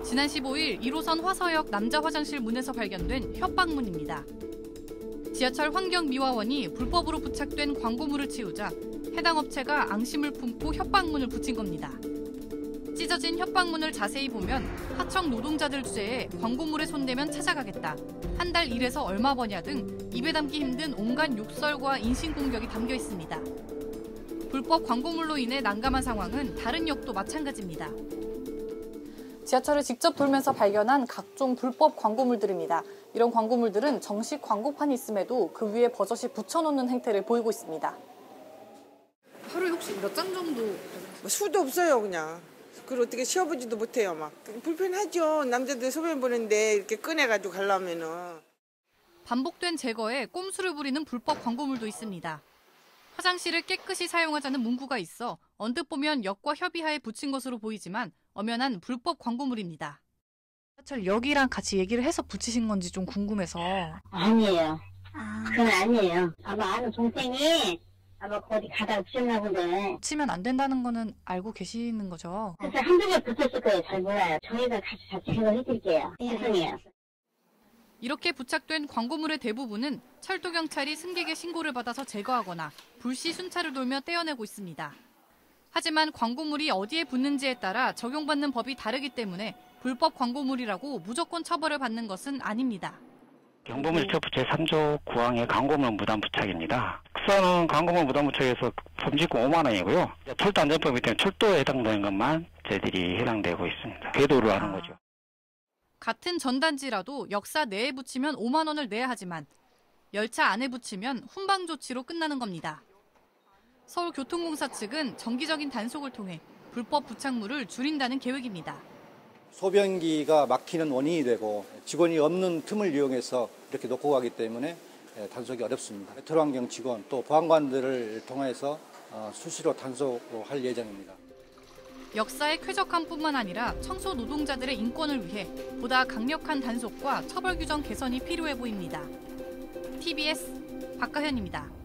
지난 15일 1호선 화서역 남자 화장실 문에서 발견된 협박문입니다. 지하철 환경미화원이 불법으로 부착된 광고물을 치우자 해당 업체가 앙심을 품고 협박문을 붙인 겁니다. 찢어진 협박문을 자세히 보면 하청 노동자들 주제에 광고물에 손대면 찾아가겠다, 한 달 일해서 얼마 버냐 등 입에 담기 힘든 온갖 욕설과 인신공격이 담겨 있습니다. 불법 광고물로 인해 난감한 상황은 다른 역도 마찬가지입니다. 지하철을 직접 돌면서 발견한 각종 불법 광고물들입니다. 이런 광고물들은 정식 광고판이 있음에도 그 위에 버젓이 붙여놓는 행태를 보이고 있습니다. 하루에 혹시 몇 장 정도? 수도 없어요, 그냥. 그걸 어떻게 쉬어보지도 못해요, 막. 불편하죠. 남자들 소변 보는데 이렇게 꺼내가지고 가려면은. 반복된 제거에 꼼수를 부리는 불법 광고물도 있습니다. 화장실을 깨끗이 사용하자는 문구가 있어 언뜻 보면 역과 협의하에 붙인 것으로 보이지만 엄연한 불법 광고물입니다. 여기랑 같이 얘기를 해서 붙이신 건지 좀 궁금해서. 아니에요. 그건 아니에요. 아마 아는 동생이 아마 거기 가다가 붙였나 본데. 붙이면 안 된다는 거는 알고 계시는 거죠? 그래서 한두 개 붙였을 거예요. 잘 몰라요. 저희가 같이 제거해드릴게요. 죄송해요. 이렇게 부착된 광고물의 대부분은 철도경찰이 승객의 신고를 받아서 제거하거나 불시 순찰을 돌며 떼어내고 있습니다. 하지만 광고물이 어디에 붙는지에 따라 적용받는 법이 다르기 때문에 불법 광고물이라고 무조건 처벌을 받는 것은 아닙니다. 경보물처법 제3조 9항의 광고물 무단 부착입니다. 특수는 광고물 무단 부착에서 범칙금 5만 원이고요. 철도안전법에 때문에 철도에 해당되는 것만 저희들이 해당되고 있습니다. 궤도를 하는 거죠. 같은 전단지라도 역사 내에 붙이면 5만 원을 내야 하지만 열차 안에 붙이면 훈방 조치로 끝나는 겁니다. 서울교통공사 측은 정기적인 단속을 통해 불법 부착물을 줄인다는 계획입니다. 소변기가 막히는 원인이 되고 직원이 없는 틈을 이용해서 이렇게 놓고 가기 때문에 단속이 어렵습니다. 메트로 환경 직원 또 보안관들을 통해서 수시로 단속할 예정입니다. 역사의 쾌적함뿐만 아니라 청소 노동자들의 인권을 위해 보다 강력한 단속과 처벌 규정 개선이 필요해 보입니다. TBS 박가현입니다.